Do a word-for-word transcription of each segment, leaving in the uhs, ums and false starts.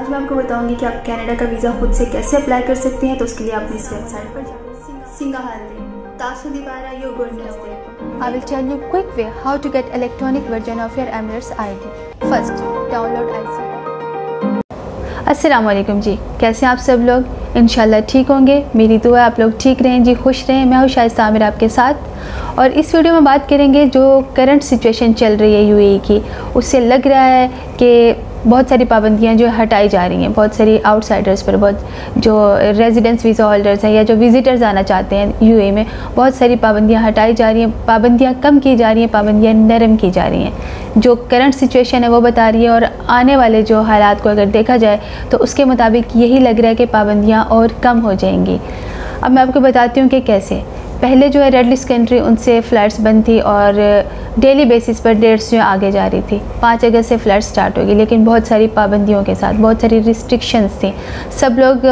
आज मैं आपको बताऊंगी कि आप कनाडा का वीज़ा खुद से कैसे अप्लाई कर सकते हैं। तो उसके लिए आप इस वेबसाइट पर जाएं। सिंगाहाले तासु दीवारा you going I will tell you quick way how to get electronic version of your Emirates I D. First, download I C. अस्सलाम वालेकुम जी, कैसे हैं आप सब लोग? इंशाल्लाह ठीक होंगे। मेरी दुआ है आप लोग ठीक रहें जी, खुश रहें। मैं हूँ शाइस्ता आमिर आपके साथ और इस वीडियो में बात करेंगे जो करंट सिचुएशन चल रही है यूएई की। उससे लग रहा है कि बहुत सारी पाबंदियां जो हटाई जा रही हैं, बहुत सारी आउटसाइडर्स पर, बहुत जो रेजिडेंस वीज़ा होल्डर्स हैं या जो विज़िटर्स आना चाहते हैं यूएई में, बहुत सारी पाबंदियां हटाई जा रही हैं, पाबंदियां कम की जा रही हैं, पाबंदियां नरम की जा रही हैं। जो करंट सिचुएशन है वो बता रही है और आने वाले जो हालात को अगर देखा जाए तो उसके मुताबिक यही लग रहा है कि पाबंदियाँ और कम हो जाएंगी। अब मैं आपको बताती हूँ कि कैसे। पहले जो है रेड लिस्ट कंट्री, उनसे फ़्लाइट्स बंद थी और डेली बेसिस पर डेट्स जो आगे जा रही थी। पाँच अगस्त से फ़्लाइट स्टार्ट होगी, लेकिन बहुत सारी पाबंदियों के साथ, बहुत सारी रिस्ट्रिक्शंस थी। सब लोग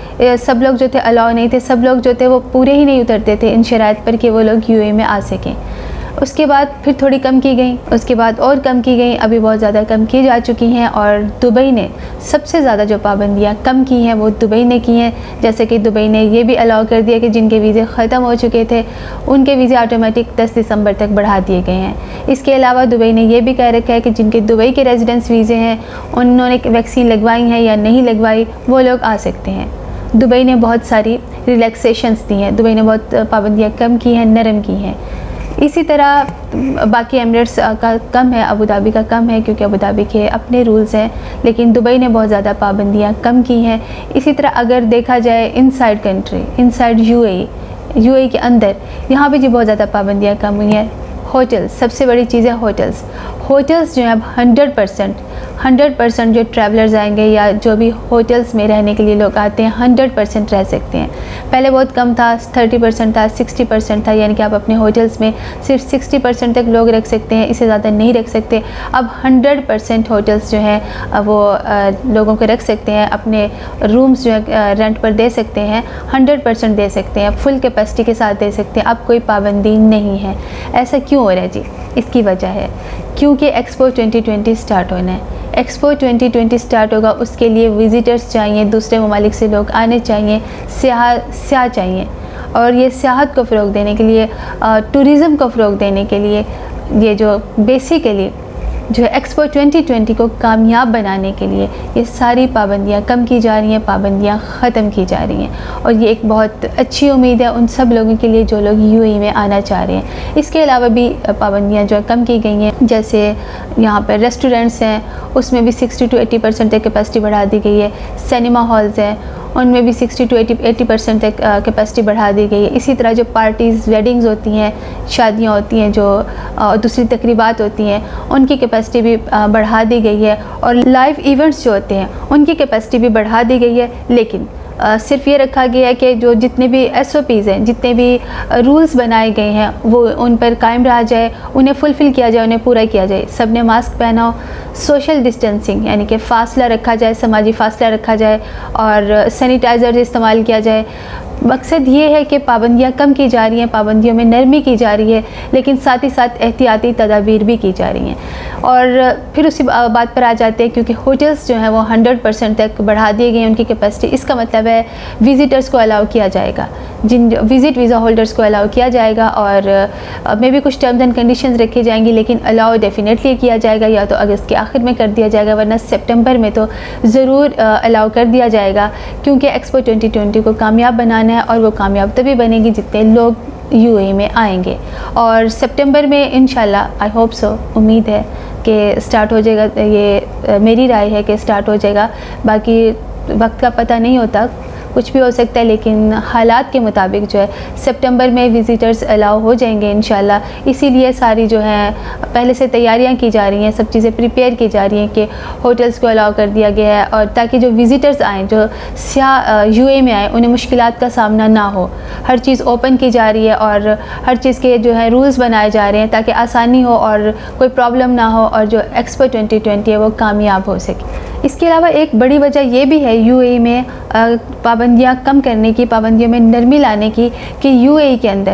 सब लोग जो थे अलाउ नहीं थे, सब लोग जो थे वो पूरे ही नहीं उतरते थे इन शराइत पर कि वो लोग यूएई में आ सकें। उसके बाद फिर थोड़ी कम की गई, उसके बाद और कम की गई, अभी बहुत ज़्यादा कम की जा चुकी हैं। और दुबई ने सबसे ज़्यादा जो पाबंदियाँ कम की हैं वो दुबई ने की हैं। जैसे कि दुबई ने ये भी अलाउ कर दिया कि जिनके वीज़े ख़त्म हो चुके थे उनके वीज़े ऑटोमेटिक दस दिसंबर तक बढ़ा दिए गए हैं। इसके अलावा दुबई ने ये भी कह रखा है कि जिनके दुबई के रेजिडेंस वीज़े हैं, उन्होंने वैक्सीन लगवाई है या नहीं लगवाई, वो लोग आ सकते हैं। दुबई ने बहुत सारी रिलैक्सेशंस दी हैं, दुबई ने बहुत पाबंदियाँ कम की हैं, नरम की हैं। इसी तरह बाकी एमिरेट्स का कम है, अबू धाबी का कम है क्योंकि अबू धाबी के अपने रूल्स हैं, लेकिन दुबई ने बहुत ज़्यादा पाबंदियाँ कम की हैं। इसी तरह अगर देखा जाए inside country, inside UAE, UAE के अंदर, यहाँ पे जी बहुत ज़्यादा पाबंदियाँ कम हुई हैं। होटल्स, सबसे बड़ी चीज़ है होटल्स। होटल्स जो हैं अब हंड्रेड परसेंट हंड्रेड परसेंट जो ट्रैवलर्स आएंगे या जो भी होटल्स में रहने के लिए लोग आते हैं हंड्रेड परसेंट रह सकते हैं। पहले बहुत कम था, थर्टी परसेंट था, सिक्सटी परसेंट था, यानी कि आप अपने होटल्स में सिर्फ सिक्सटी परसेंट तक लोग रख सकते हैं, इससे ज़्यादा नहीं रख सकते। अब हंड्रेड परसेंट होटल्स जो हैं वो आ, लोगों को रख सकते हैं, अपने रूम्स जो है रेंट पर दे सकते हैं, हंड्रेड परसेंट दे सकते हैं, फुल कैपेसिटी के साथ दे सकते हैं। अब कोई पाबंदी नहीं है। ऐसा क्यों हो रहा है जी? इसकी वजह है क्योंकि एक्सपो ट्वेंटी ट्वेंटी स्टार्ट होना है। एक्सपो ट्वेंटी ट्वेंटी स्टार्ट होगा, उसके लिए विज़िटर्स चाहिए, दूसरे ममालिक से लोग आने चाहिए, सियाह सियाह चाहिए। और ये सियाहत को फ़रोग़ देने के लिए, टूरिज़म को फ़रोग़ देने के लिए, ये जो बेसिकली जो है एक्सपो ट्वेंटी ट्वेंटी को कामयाब बनाने के लिए ये सारी पाबंदियाँ कम की जा रही हैं, पाबंदियाँ ख़त्म की जा रही हैं। और ये एक बहुत अच्छी उम्मीद है उन सब लोगों के लिए जो लोग यूएई में आना चाह रहे हैं। इसके अलावा भी पाबंदियाँ जो है कम की गई हैं। जैसे यहाँ पर रेस्टोरेंट्स हैं, उसमें भी सिक्सटी टू एटी परसेंट तक कैपेसिटी बढ़ा दी गई है। सिनेमा हॉल्स हैं, उनमें भी sixty to eighty eighty percent तक कैपेसिटी बढ़ा दी गई है। इसी तरह जो पार्टीज़, वेडिंग्स होती हैं, शादियाँ होती हैं, जो आ, दूसरी तकरीबात होती हैं, उनकी कैपेसिटी भी आ, बढ़ा दी गई है। और लाइव इवेंट्स जो होते हैं उनकी कैपेसिटी भी बढ़ा दी गई है। लेकिन आ, सिर्फ ये रखा गया है कि जो जितने भी एस ओ पीज़ हैं, जितने भी रूल्स बनाए गए हैं वो उन पर कायम रहा जाए, उन्हें फुलफ़िल किया जाए, उन्हें पूरा किया जाए। सब ने मास्क पहना हो, सोशल डिस्टेंसिंग यानी कि फ़ासला रखा जाए, समाजी फ़ासला रखा जाए और सैनिटाइज़र इस्तेमाल किया जाए। मकसद ये है कि पाबंदियाँ कम की जा रही हैं, पाबंदियों में नरमी की जा रही है, लेकिन साथ ही साथ एहतियाती तदाबीर भी की जा रही हैं। और फिर उसी बात पर आ जाते हैं, क्योंकि होटल्स जो हैं वो हंड्रेड परसेंट तक बढ़ा दिए गए हैं उनकी कैपेसिटी। इसका मतलब है विज़िटर्स को अलाउ किया जाएगा, जिन विज़िट वीज़ा होल्डर्स को अलाउ किया जाएगा और मे भी कुछ टर्म्स एंड कंडीशंस रखी जाएंगी, लेकिन अलाउ डेफिनेटली किया जाएगा। या तो अगस्त के आखिर में कर दिया जाएगा, वरना सितंबर में तो ज़रूर अलाउ कर दिया जाएगा, क्योंकि एक्सपो ट्वेंटी ट्वेंटी को कामयाब बनाना है और वो कामयाब तभी बनेगी जितने लोग यूएई में आएंगे। और सितंबर में इंशाल्लाह, आई होप सो, उम्मीद है कि स्टार्ट हो जाएगा। ये मेरी राय है कि स्टार्ट हो जाएगा। बाकी वक्त का पता नहीं होता, कुछ भी हो सकता है, लेकिन हालात के मुताबिक जो है सितंबर में विज़िटर्स अलाउ हो जाएंगे इंशाल्लाह। इसीलिए सारी जो है पहले से तैयारियां की जा रही हैं, सब चीज़ें प्रिपेयर की जा रही हैं कि होटल्स को अलाउ कर दिया गया है, और ताकि जो विज़िटर्स आएँ, जो सियाह यूएई में आए, उन्हें मुश्किलात का सामना ना हो। हर चीज़ ओपन की जा रही है और हर चीज़ के जो है रूल्स बनाए जा रहे हैं ताकि आसानी हो और कोई प्रॉब्लम ना हो, और जो एक्सपो ट्वेंटी ट्वेंटी है वो कामयाब हो सके। इसके अलावा एक बड़ी वजह ये भी है यूएई में पाबंदियाँ कम करने की, पाबंदियों में नरमी लाने की, कि यूएई के अंदर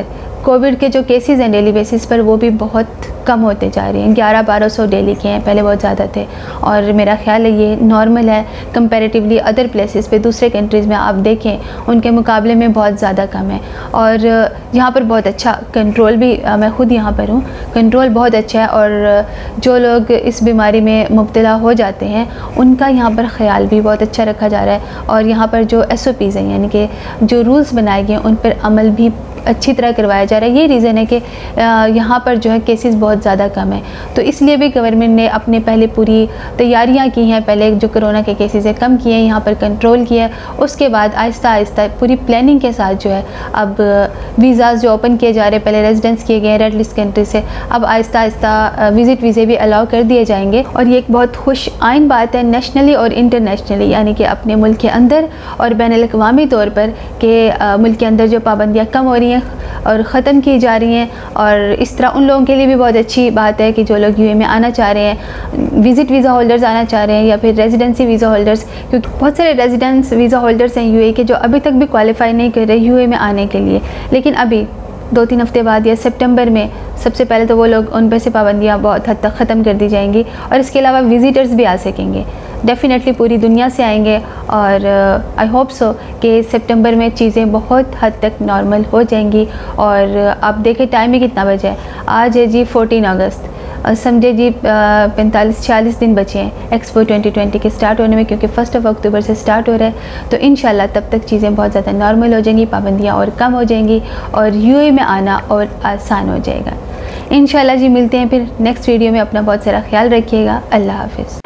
कोविड के जो केसेस हैं डेली बेसिस पर वो भी बहुत कम होते जा रहे हैं। ग्यारह बारह सौ डेली के हैं, पहले बहुत ज़्यादा थे, और मेरा ख्याल है ये नॉर्मल है कंपैरेटिवली अदर प्लेसेस पे, दूसरे कंट्रीज़ में आप देखें उनके मुकाबले में बहुत ज़्यादा कम है। और यहाँ पर बहुत अच्छा कंट्रोल भी, मैं ख़ुद यहाँ पर हूँ, कंट्रोल बहुत अच्छा है। और जो लोग इस बीमारी में मुब्तला हो जाते हैं उनका यहाँ पर ख्याल भी बहुत अच्छा रखा जा रहा है। और यहाँ पर जो एस ओ पीज़ हैं यानी कि जो रूल्स बनाए गए हैं उन पर अमल भी अच्छी तरह करवाया जा रहा है। ये रीज़न है कि यहाँ पर जो है केसेस बहुत ज़्यादा कम है, तो इसलिए भी गवर्नमेंट ने अपने पहले पूरी तैयारियाँ की हैं, पहले जो कोरोना के केसेस है कम किए हैं, यहाँ पर कंट्रोल किया है, उसके बाद आहिस्ता आहिस्ता पूरी प्लानिंग के साथ जो है अब वीज़ाज़ जो ओपन किए जा रहे हैं, पहले रेजिडेंस किए गए हैं रेड लिस्ट कंट्री से, अब आहिस्ता आहिस्ता विज़िट वीज़े भी अलाउ कर दिए जाएंगे। और ये एक बहुत खुश आइन बात है नेशनली और इंटरनेशनली, यानी कि अपने मुल्क के अंदर और बैनुल-अक़वामी तौर पर कि मुल्क के अंदर जो पाबंदियाँ कम हो रही हैं और ख़त्म की जा रही हैं। और इस तरह उन लोगों के लिए भी बहुत अच्छी बात है कि जो लोग यूएई में आना चाह रहे हैं, विज़िट वीज़ा होल्डर्स आना चाह रहे हैं या फिर रेजिडेंसी वीज़ा होल्डर्स, क्योंकि बहुत सारे रेजिडेंस वीज़ा होल्डर्स हैं यूएई के जो अभी तक भी क्वालिफाई नहीं कर रहे यूएई में आने के लिए, लेकिन अभी दो तीन हफ्ते बाद या सितंबर में सबसे पहले तो वो लोग, उन पर से पाबंदियाँ बहुत हद तक ख़त्म कर दी जाएंगी। और इसके अलावा विज़िटर्स भी आ सकेंगे, डेफ़िनेटली पूरी दुनिया से आएंगे। और आई होप सो कि सितंबर में चीज़ें बहुत हद तक नॉर्मल हो जाएंगी। और आप देखें टाइम ही कितना बचा है, आज है जी फोर्टीन अगस्त, समझे जी पैंतालीस छियालीस दिन बचे हैं एक्सपो ट्वेंटी ट्वेंटी के स्टार्ट होने में, क्योंकि फर्स्ट ऑफ अक्टूबर से स्टार्ट हो रहा है। तो इंशाल्लाह तब तक चीज़ें बहुत ज़्यादा नॉर्मल हो जाएंगी, पाबंदियाँ और कम हो जाएंगी और यूएई में आना और आसान हो जाएगा। इंशाल्लाह जी मिलते हैं फिर नेक्स्ट वीडियो में। अपना बहुत सारा ख्याल रखिएगा। अल्लाह हाफ़िज़।